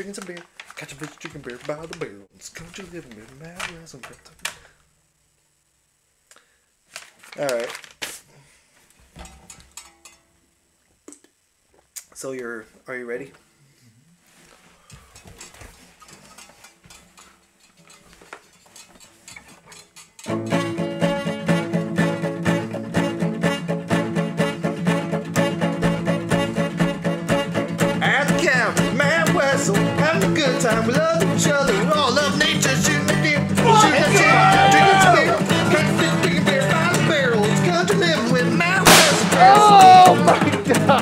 drinking some beer. Catch a bitch drinking beer by the barrel. It's country living with Mad West. Alright. So are you ready? At the camp, Mad West, having a good time. We love each other. We all love nature. Shooting the deer, shooting the chick, drinking some beer. Catch a bitch drinking beer by the barrel. It's country living with Mad West. Oh my God.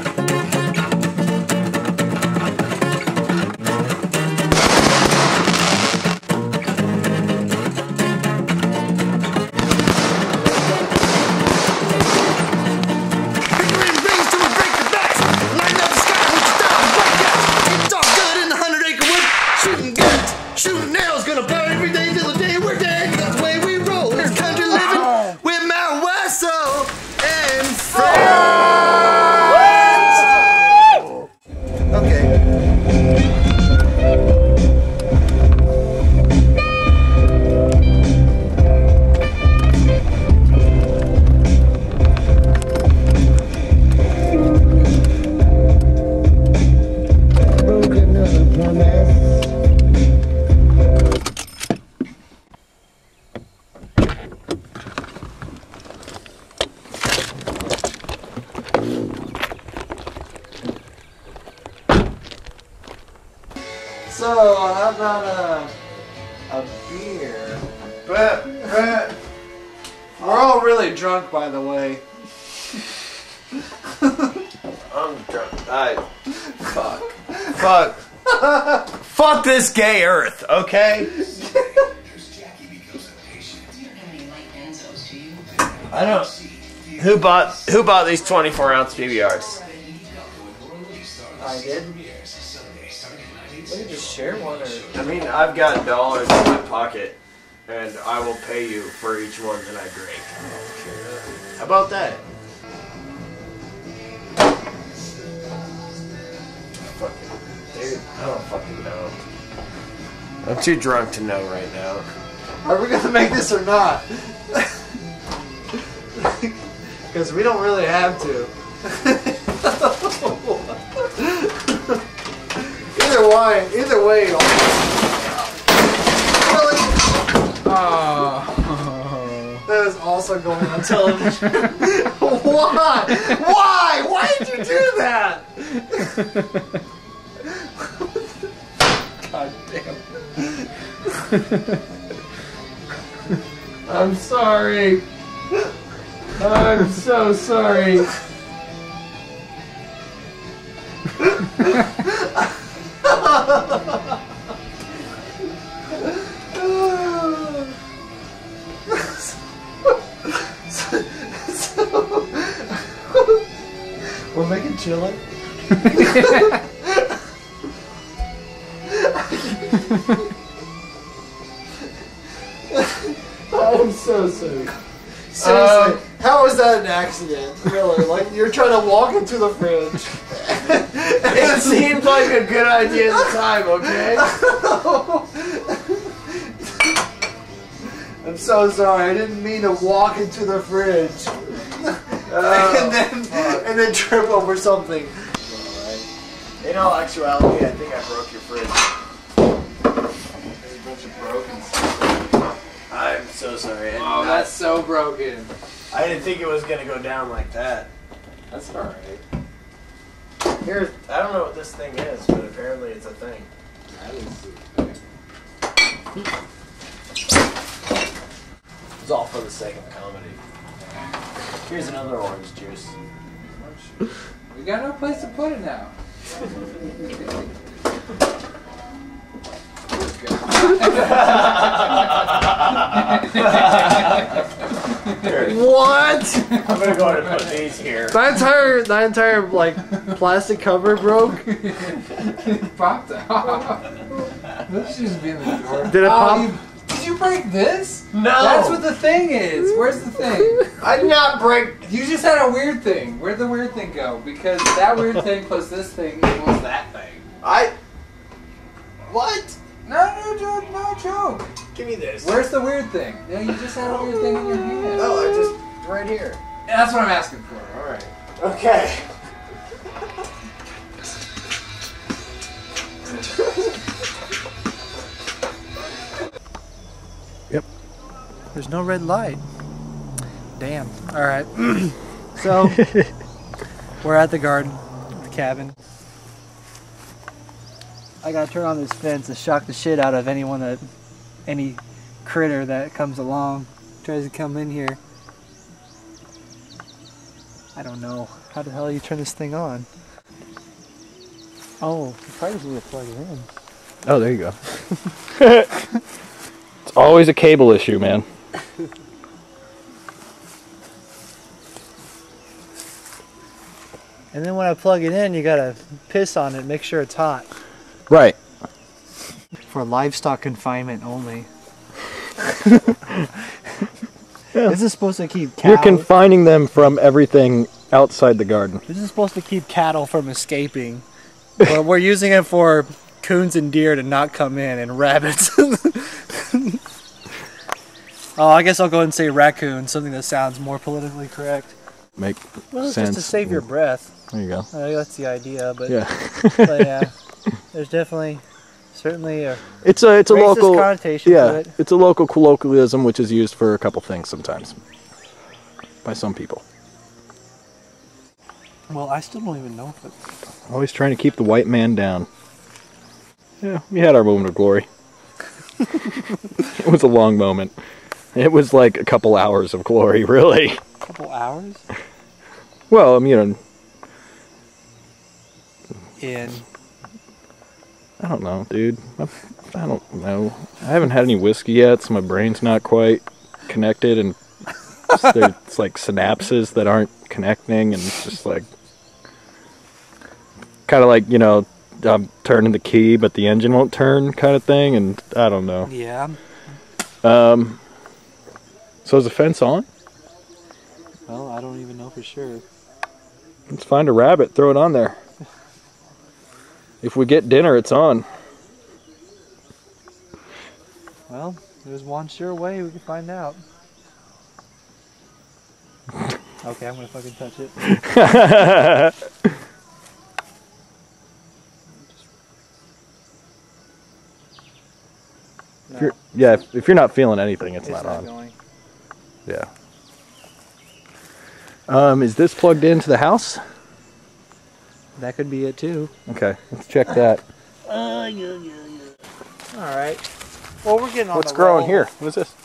Shooting nails, gonna burn every day till the day we're dead. That's the way we roll. It's country living with Mount Wessel and friends. Okay. Broken up promise. So, how about a beer? But we're all really drunk, by the way. I'm drunk. Fuck. Fuck this gay earth, okay? I don't. Who bought these 24-ounce PBRs? I did. We can just share one, or I mean, I've got dollars in my pocket, and I will pay you for each one that I drink. How about that? Dude, I don't fucking know. I'm too drunk to know right now. are we gonna make this or not? Because we don't really have to. Either way. Really? Oh. That is also going on television. Why? Why? Why did you do that? God damn. I'm sorry. I'm so sorry. We're making chili. I'm so sorry. Seriously, how is that an accident? Really? Like, you're trying to walk into the fridge. It seemed like a good idea at the time, okay? I'm so sorry. I didn't mean to walk into the fridge. and then trip over something. Alright. In all actuality, I think I broke your fridge. There's a bunch of broken stuff. I'm so sorry. Oh, that's so broken. I didn't think it was gonna go down like that. That's alright. Here, I don't know what this thing is, but apparently it's a thing. That is the thing. It's all for the sake of comedy. Here's another orange juice. We got no place to put it now. What? I'm gonna go ahead and put these here. That entire like plastic cover broke. Popped off. Let's just be in the door. Did it pop? Did you break this? No. That's what the thing is. Where's the thing? I did not break. You just had a weird thing. Where'd the weird thing go? Because that weird thing plus this thing equals that thing. What? No joke, no joke. Give me this. Where's the weird thing? Yeah, you just had a weird thing in your hand. No, I just right here. Yeah, that's what I'm asking for. All right. Okay. Yep. There's no red light. Damn. All right. So we're at the garden, the cabin. I gotta turn on this fence to shock the shit out of any critter that comes along, tries to come in here. I don't know. How the hell you turn this thing on? Oh, you probably just need to plug it in. Oh, there you go. It's always a cable issue, man. And then when I plug it in, you gotta piss on it, make sure it's hot. Right. For livestock confinement only. Yeah. This is supposed to keep You're cows. confining them from everything outside the garden. This is supposed to keep cattle from escaping. We're using it for coons and deer to not come in, and rabbits. Oh, I guess I'll go ahead and say raccoon, something that sounds more politically correct. Make Well, it's sense. just to save your breath. There you go. That's the idea, but Yeah. but yeah, there's certainly a It's a racist local connotation to yeah. it. It's a local colloquialism which is used for a couple things sometimes by some people. Well, I still don't even know if it. Always trying to keep the white man down. Yeah, we had our moment of glory. It was a long moment. It was like a couple hours of glory, really. A couple hours? Well, you know, I don't know, dude. I don't know. I haven't had any whiskey yet, so my brain's not quite connected, and it's like synapses that aren't connecting, and it's just like kind of like, you know, I'm turning the key, but the engine won't turn, kind of thing, and I don't know. Yeah. So is the fence on? Well, I don't even know for sure. Let's find a rabbit, throw it on there. If we get dinner, it's on. Well, there's one sure way we can find out. Okay, I'm gonna fucking touch it. No, if you're not feeling anything, it's not on. going. Yeah. Is this plugged into the house? That could be it too. Okay, let's check that. All right. Well, we're getting on What's the growing roll. here? What is this?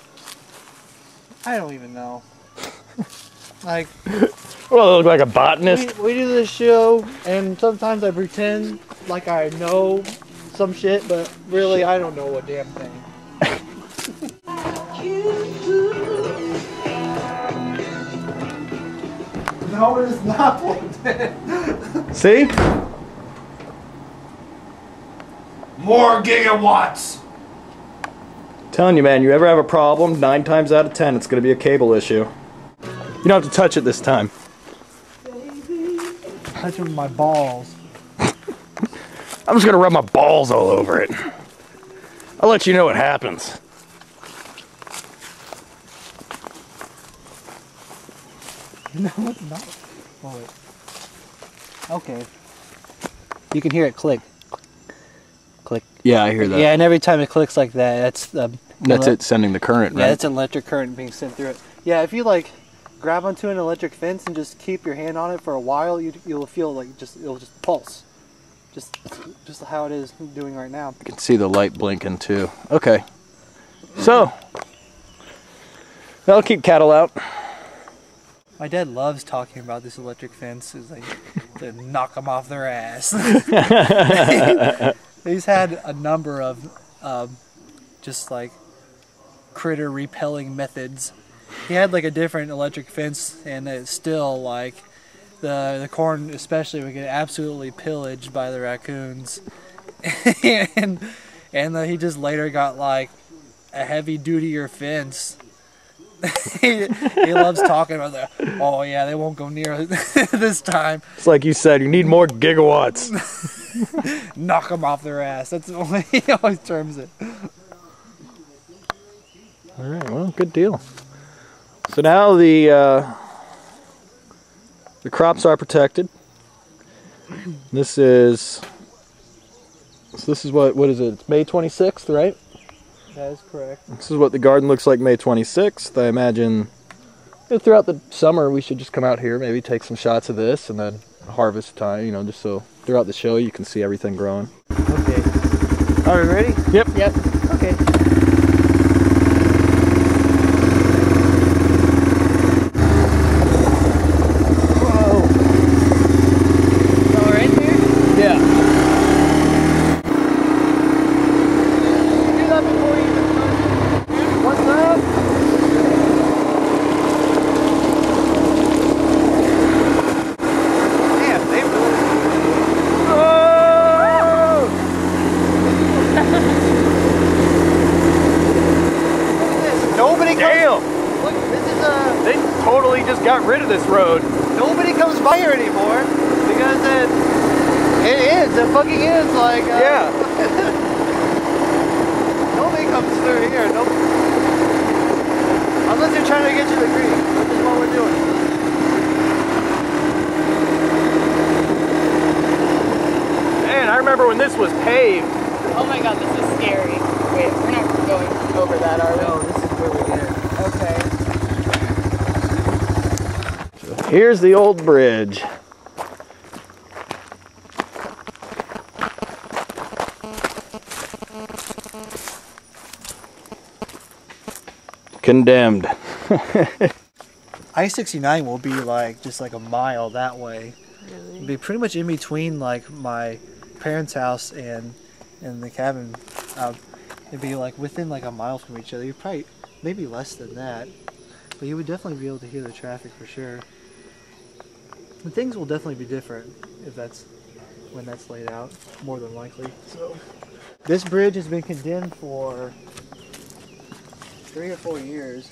I don't even know. Like, Well, it look like a botanist. we do this show, and sometimes I pretend like I know some shit, but really I don't know a damn thing. No, it is not plugged in. See? More gigawatts! Telling you, man, you ever have a problem, 9 times out of 10, it's going to be a cable issue. You don't have to touch it this time. Touch it with my balls. I'm just going to rub my balls all over it. I'll let you know what happens. No, it's not. Oh, wait. Okay. You can hear it click. Click. Yeah, I hear that. Yeah, and every time it clicks like that, That's it sending the current, right? Yeah, it's an electric current being sent through it. Yeah, if you like grab onto an electric fence and just keep your hand on it for a while, you'll feel like it'll just pulse. Just how it is doing right now. You can see the light blinking too. Okay. So, that'll keep cattle out. My dad loves talking about this electric fence. It's like to knock them off their ass. He's had a number of just like critter repelling methods. He had like a different electric fence, and it's still like the corn especially would get absolutely pillaged by the raccoons. and he just later got like a heavy dutier fence. he loves talking about that. Oh yeah, they won't go near this time. It's like you said, you need more gigawatts. knock them off their ass. That's the way he always terms it. All right, well, good deal. So now the crops are protected. This is what is it? It's May 26th, right? That is correct. This is what the garden looks like May 26th. I imagine throughout the summer we should just come out here, maybe take some shots of this, and then harvest time, you know, just so throughout the show you can see everything growing. Okay. Are we ready? Yep. Yep. Okay. Got rid of this road. Nobody comes by here anymore because it ends. It fucking ends like. Yeah. Nobody comes through here. Nope. Unless they're trying to get to the creek, which is what we're doing. Man, I remember when this was paved. Oh my god, this is scary. Wait, we're not going over that, are we? No, this is where we end. Okay. Here's the old bridge. Condemned. I-69 will be like just like a mile that way. Really? It'll be pretty much in between like my parents' house and the cabin. It'd be like within like a mile from each other. You probably maybe less than that, but you would definitely be able to hear the traffic for sure. And things will definitely be different if that's when that's laid out, more than likely. So this bridge has been condemned for 3 or 4 years.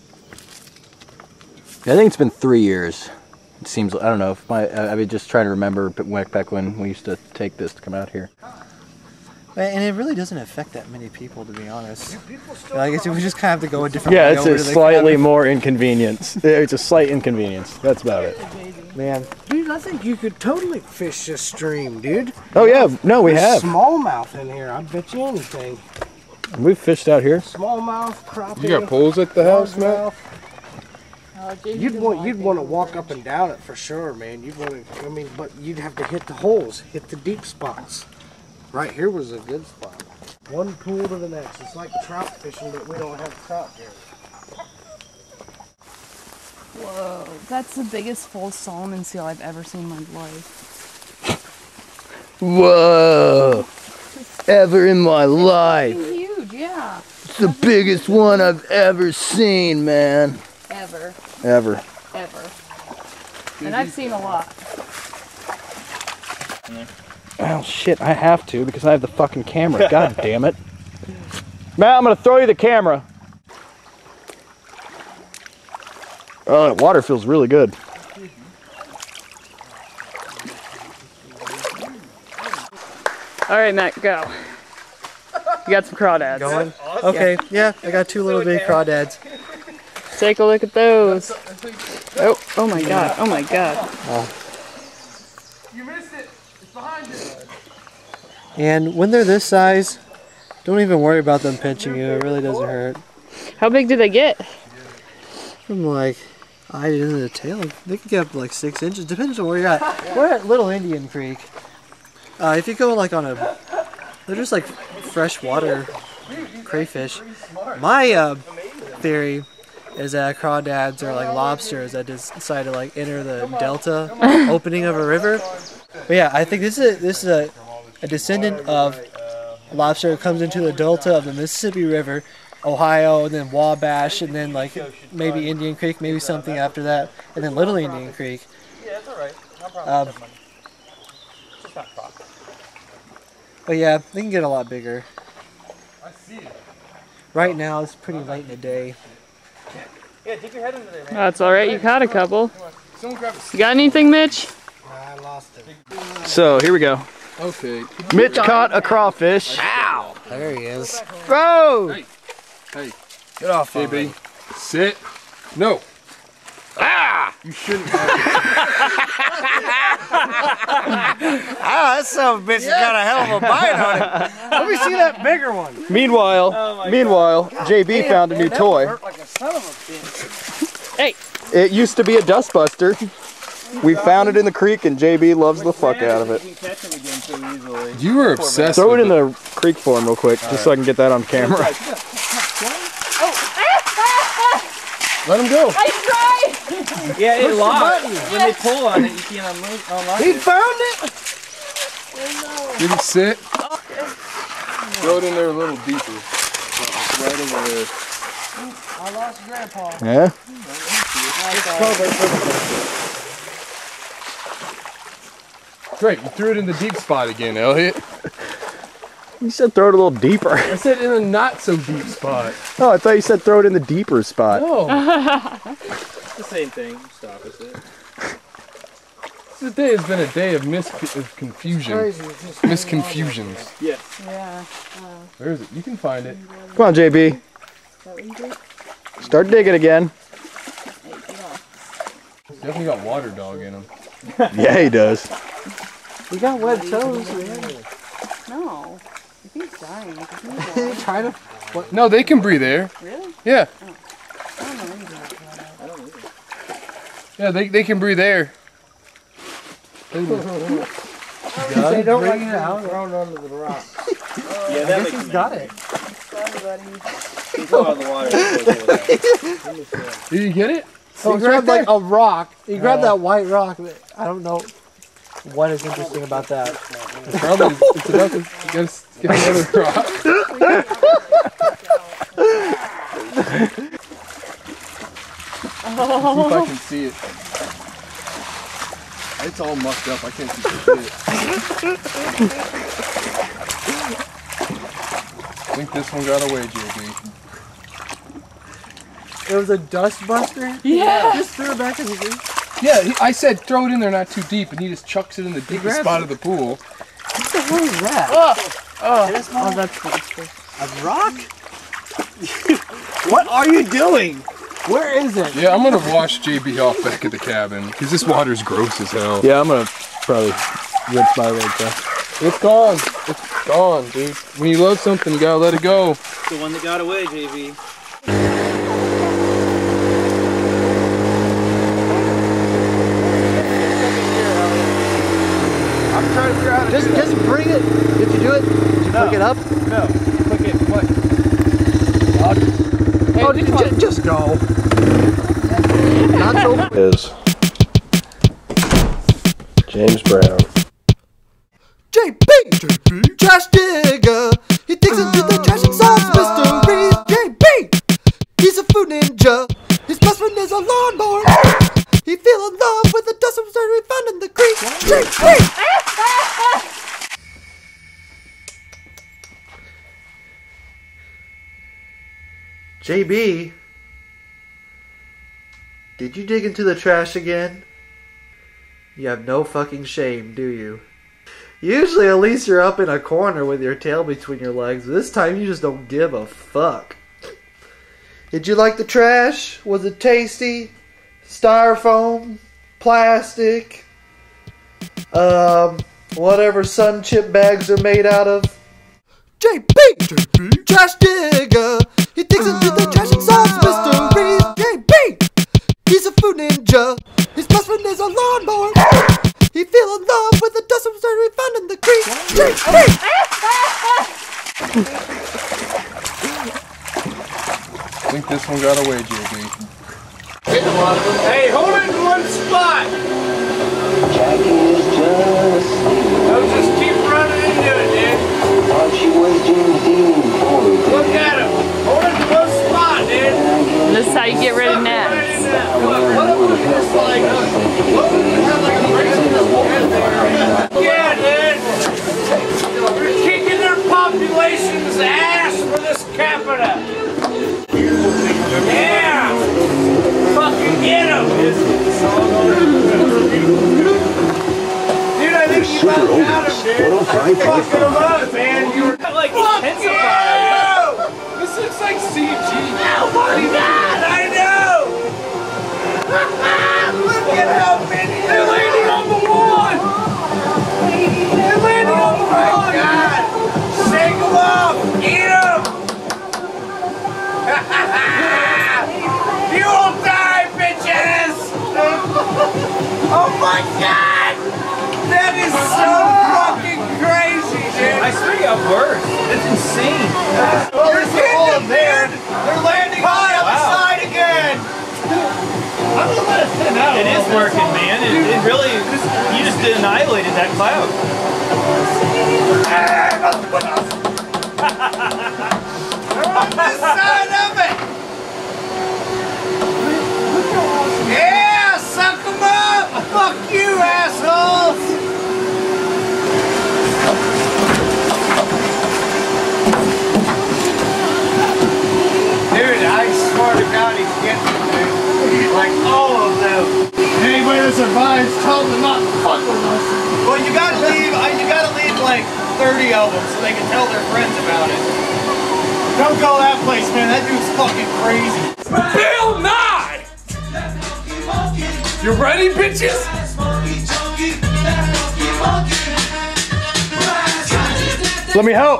I think it's been 3 years. It seems, I don't know, if I was just trying to remember back when we used to take this to come out here. And it really doesn't affect that many people, to be honest. I guess we just kind of have to go a different way. Yeah, it's over a to the slightly cabin. more inconvenience. It's a slight inconvenience. That's about it. Man, Dude, I think you could totally fish this stream, dude. Oh yeah, no, we There's have. smallmouth in here. I bet you anything. We've fished out here. Smallmouth, crappie. You got pools at the house, Matt? You'd want to walk up and down it for sure, man. You'd want to. I mean, but you'd have to hit the holes, hit the deep spots. Right here was a good spot. One pool to the next. It's like trout fishing, but we don't have trout here. Whoa, that's the biggest full salmon seal I've ever seen in my life. Whoa! Ever in my life. It's huge, yeah. It's the biggest one I've ever seen, man. Ever. Ever. Ever. And I've seen a lot. Oh shit, I have to because I have the fucking camera. God damn it. Matt, I'm gonna throw you the camera. Oh, that water feels really good. All right, Matt, go. You got some crawdads. going? Okay, yeah, I got 2 little big crawdads. Take a look at those. Oh, oh my god, oh my god. You missed it. It's behind you. And when they're this size, don't even worry about them pinching you. It really doesn't hurt. How big do they get? From like eye to the tail, they can get up to like 6 inches. Depends on where you're at. We're at Little Indian Creek. If you go like on a, they're just like freshwater crayfish. My theory is that crawdads are like lobsters that just decide to like enter the delta opening of a river. But yeah, I think this is a descendant of lobster that comes into the delta of the Mississippi River, Ohio, and then Wabash, and then like maybe Indian Creek, maybe something after that, and then Little Indian Creek. Yeah, it's alright. No problem. It's just not proper. But yeah, they can get a lot bigger. I see it. Right now, it's pretty late in the day. Yeah, dip your head into there, man. That's all right, you caught a couple. Someone grab a You got anything, Mitch? I lost it. So, here we go. Okay. Mitch caught a crawfish. Ow! There he is. Bro! Hey, Get off, JB. Sit. No. Ah! You shouldn't have Ah, that son of a bitch has got a hell of a bite on it. Let me see that bigger one. Meanwhile, JB found a new toy. Like a son of a bitch. Hey. It used to be a dustbuster. We found it in the creek and JB loves the fuck out of it. You were obsessed Throw it with in the creek for him real quick, just so I can get that on camera. Let him go. I tried! Yeah, it locks. When they pull on it, you can't unlock He it. found it! Did he sit? Throw it in there a little deeper. Right over there. I lost Grandpa. Yeah? Great, you threw it in the deep spot again, Elliot. You said throw it a little deeper. I said in a not so deep spot. Oh, I thought you said throw it in the deeper spot. No. It's the same thing. Just opposite. This day has been a day of confusion. Misconfusions. Yeah. Yeah. Where is it? You can find it. Come on, JB. Start digging again. Definitely got water dog in him. Yeah, he does. He got web toes, man. No. He's dying. He's trying to. No, they can breathe air. Really? Yeah. I don't know anything about that. Yeah, they can breathe air. They don't like it out. Thrown under the rock. Yeah, that makes He's got it. Sorry, buddy. He's out of the water. Did you get it? He grabbed like a rock. He grabbed that white rock. I don't know what is interesting about that. It's probably it's enough to get another rock. See if I can see it. It's all mucked up. I can't see shit. I think this one got away, JB. It was a dust buster? Yeah. Just threw it back in the green. Yeah, I said throw it in there not too deep, and he just chucks it in the deepest spot of the pool. What the hell is that? Oh, that's a rock? What are you doing? Where is it? Yeah, I'm gonna wash JB off back at the cabin, because this water's gross as hell. Yeah, I'm gonna probably rinse my leg though. It's gone. It's gone, dude. When you love something, you gotta let it go. The one that got away, JV. I'm trying to figure out. Just bring it. Did you do it? Did you pick it up? No. Click it. What? Oh, did you just go? Not so. Is James Brown. JB, trash digger. He digs into the trash and solves mysteries. JB, he's a food ninja. His best friend is a lawnmower. He fell in love with the dust we found in the creek. JB. JB, did you dig into the trash again? You have no fucking shame, do you? Usually at least you're up in a corner with your tail between your legs. This time you just don't give a fuck. Did you like the trash? Was it tasty? Styrofoam? Plastic? Whatever sun chip bags are made out of? JB, trash digger. He digs into the trash and solves mysteries. JB, he's a food ninja. His best friend is a lawnmower. He fell in love with the dust we found in the creek. JB. I think this one got away, JB. Hey, hold it in one spot! Don't just keep running into it, dude. Look at him. Hold it in one spot, dude. This is how you get rid of gnats. What if it was like, what if you had like a bracelet head there? Yeah, dude. You're kicking their population's ass for this capita. Yeah. Fucking get him. Dude, I think you about got him, dude. fucking them up, man. You were like intensified. This looks like CG. Oh my God, I know. Look at how many. They're landing on the lawn. They're landing on the lawn. Oh my God. Shake them up. Eat them. You will die, bitches. Oh my God. That is so fucking crazy, dude. I swear you got worse. It's insane. Well, they're all in there. They're landing on the other side again. I'm gonna let it thin out. It is working, man. It really, you just annihilated that cloud. They're on this side of it. Yeah, suck them up. Fuck you, assholes. Dude, I swear to God he's getting them, dude. Like all of them. Anybody that survives, tell them not to fuck with us. Well, you gotta leave like 30 of them so they can tell their friends about it. Don't go that place, man. That dude's fucking crazy. Bill Nye! You ready, bitches? Let me help.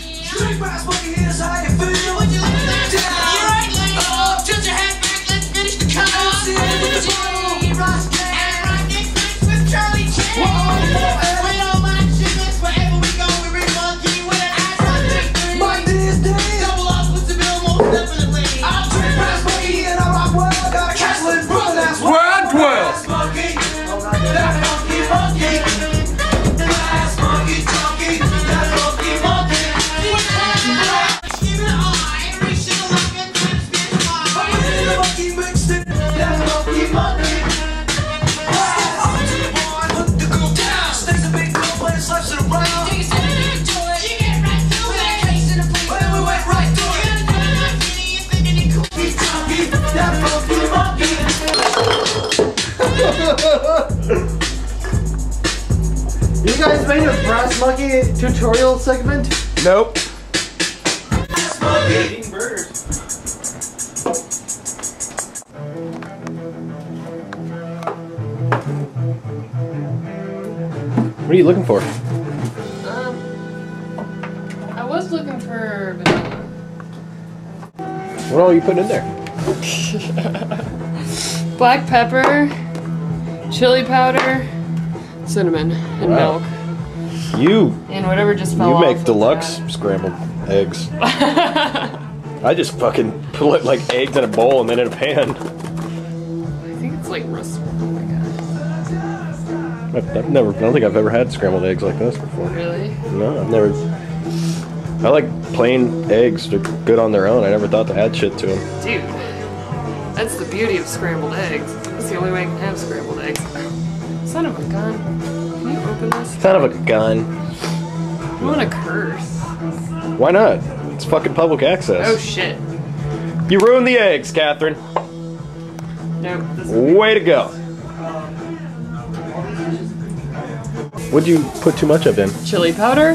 You guys made a brass monkey tutorial segment? Nope. Eating birds. What are you looking for? I was looking for vanilla. What all are you putting in there? Black pepper, chili powder, cinnamon, and milk. And whatever just fell You off make of deluxe scrambled eggs. I just fucking put like eggs in a bowl and then in a pan. I think it's like roast. Oh my god. I don't think I've ever had scrambled eggs like this before. Really? No, I've never. I like plain eggs. They're good on their own. I never thought to add shit to them. Dude, that's the beauty of scrambled eggs. That's the only way I can have scrambled eggs. Son of a gun. Can you open this? Son of a gun. I want to curse. Why not? It's fucking public access. Oh shit. You ruined the eggs, Catherine. Nope. Way to go. What'd you put too much of in? Chili powder?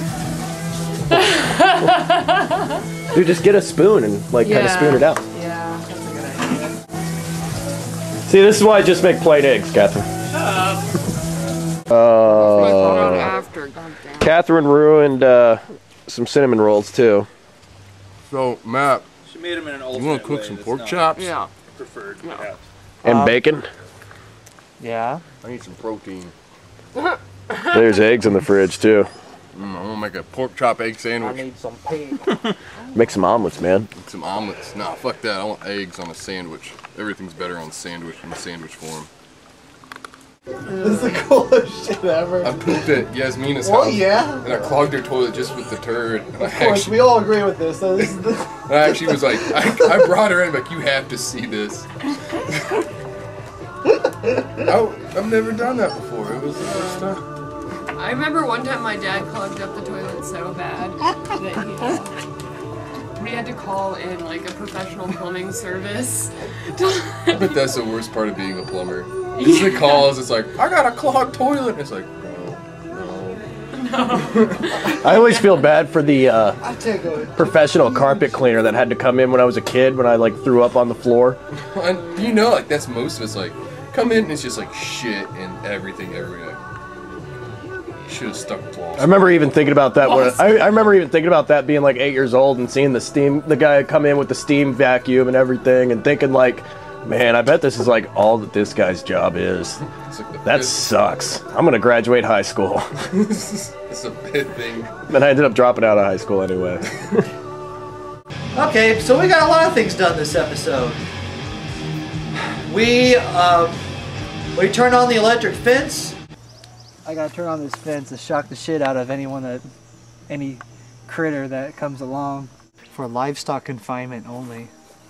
Dude, just get a spoon and like kind of spoon it out. Yeah, that's a good idea. See, this is why I just make plain eggs, Catherine. Shut up. After, goddamn. Catherine ruined some cinnamon rolls too. So, Matt, She made them in an you alternate want to cook way some that's pork not chops? Yeah. preferred, perhaps. And bacon. Yeah. I need some protein. There's eggs in the fridge too. I'm gonna make a pork chop egg sandwich. I need some pig. Make some omelets, man. Make some omelets. Nah, fuck that. I want eggs on a sandwich. Everything's better on sandwich in sandwich form. This is the coolest shit ever. I pooped at Yasmina's Well, house. yeah. And I clogged her toilet just with the turd. And Of course, we all agree with this. So this is the I actually was like, I brought her in, like, you have to see this. I've never done that before. It was the first time. I remember one time my dad clogged up the toilet so bad that we had to call in like a professional plumbing service. I bet that's the worst part of being a plumber. Just the calls, it's like, I got a clogged toilet. It's like, no. I always feel bad for the professional carpet cleaner that had to come in when I was a kid when I like threw up on the floor. And you know, like that's most of us. Like, come in and it's just like shit and everything everywhere. Should have stuck claws. I remember even thinking about that when I remember even thinking about that being like 8 years old and seeing the guy come in with the steam vacuum and everything and thinking like, man, I bet this is like all that this guy's job is. Like that sucks. I'm gonna graduate high school. It's a big thing. Then I ended up dropping out of high school anyway. Okay, so we got a lot of things done this episode. We turned on the electric fence. I gotta turn on this fence to shock the shit out of any critter that comes along. For livestock confinement only.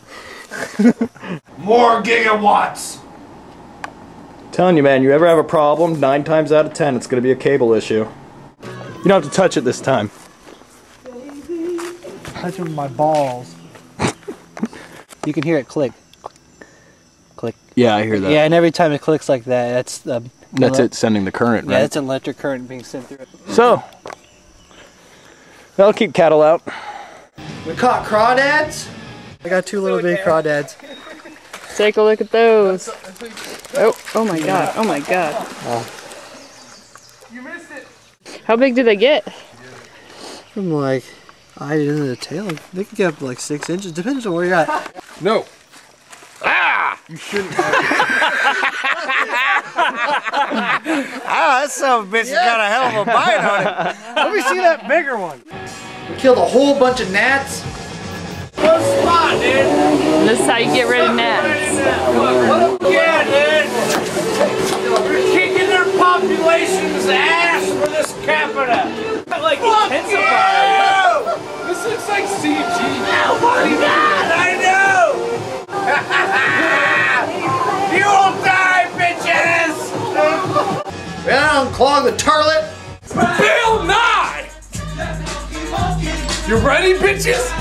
More gigawatts! Telling you, man, you ever have a problem, 9 times out of 10, it's gonna be a cable issue. You don't have to touch it this time. Touch it with my balls. You can hear it click. Click. Yeah, I hear that. Yeah, and every time it clicks like that, that's it sending the current, right? Yeah, it's an electric current being sent through it. So, that'll keep cattle out. We caught crawdads. I got 2 little big crawdads. Take a look at those. Oh my god, oh my god. You missed it! How big do they get? From like, eye to the tail, they can get up to like 6 inches, depends on where you're at. No. Ah! You shouldn't have. Ah, that son of a bitch has got a hell of a bite on it. Let me see that bigger one. We killed a whole bunch of gnats. Good spot, dude! This is how you get rid of gnats. Yeah, dude! We're kicking their population's ass for this capita! Like intensified. This looks like CG. Oh my god, I know! You'll die, bitches! We gotta unclog the toilet. Bill Nye! You ready, bitches?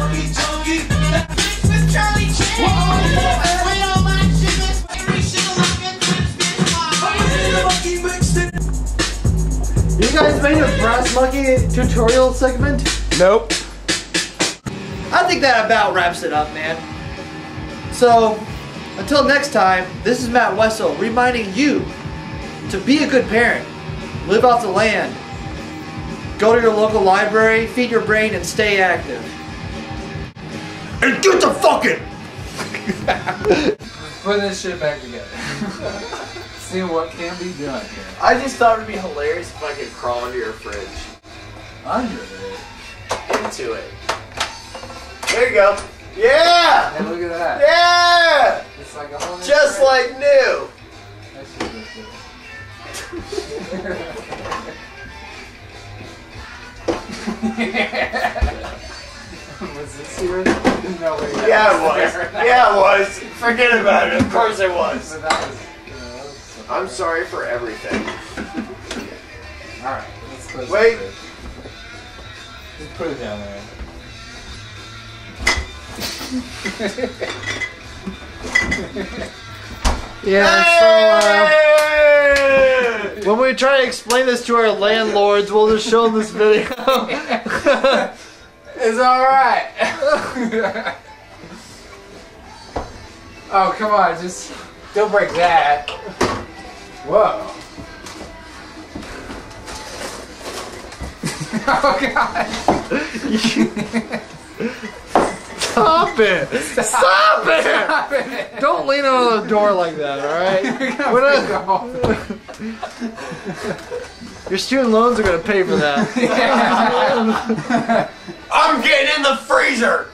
You guys made a brass monkey tutorial segment? Nope. I think that about wraps it up, man. So, until next time, this is Matt Wessel reminding you to be a good parent, live off the land, go to your local library, feed your brain, and stay active. And get the fucking! Put this shit back together. See what can be done here. I just thought it'd be hilarious if I could crawl under your fridge. Under it? Into it. There you go. Yeah! Hey, look at that. Yeah! It's like a whole new just fridge. like new. That shit looks good. Was this here? No way. Yeah, it was. Yeah, it was. Forget about it. Of course it was. But that was I'm sorry for everything. Alright, let's close Wait. this. Just put it down there. Yeah, so when we try to explain this to our landlords, we'll just show them this video. It's alright. Oh, come on, just don't break that. Whoa. Oh, God. Stop it! Stop it! Stop it! Don't lean on the door like that, alright? Your student loans are gonna pay for that. I'm getting in the freezer!